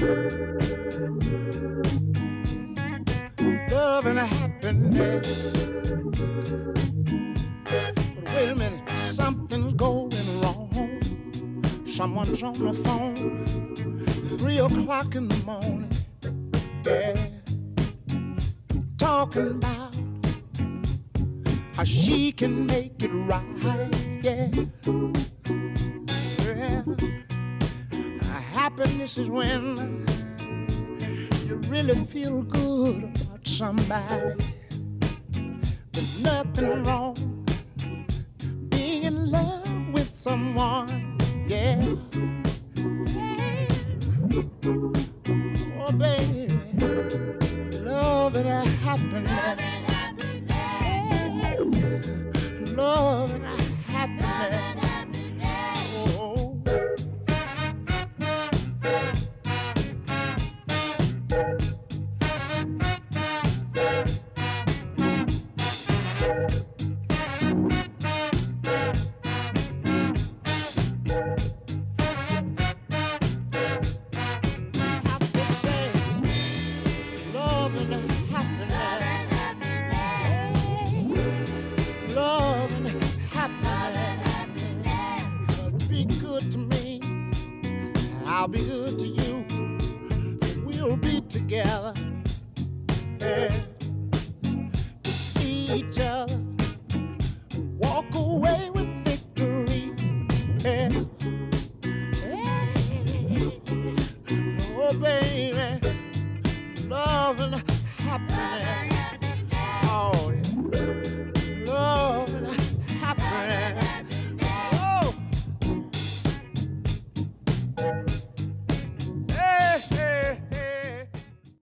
Love and happiness. But wait a minute, something's going wrong. Someone's on the phone, 3 o'clock in the morning, yeah, talking about how she can make it right, yeah. Yeah. Happiness is when you really feel good about somebody. There's nothing wrong being in love with someone, yeah. Oh, baby, love and happiness. Love and happiness. Oh. I'll be good to you. We'll be together, yeah, to see each other walk away with victory, yeah.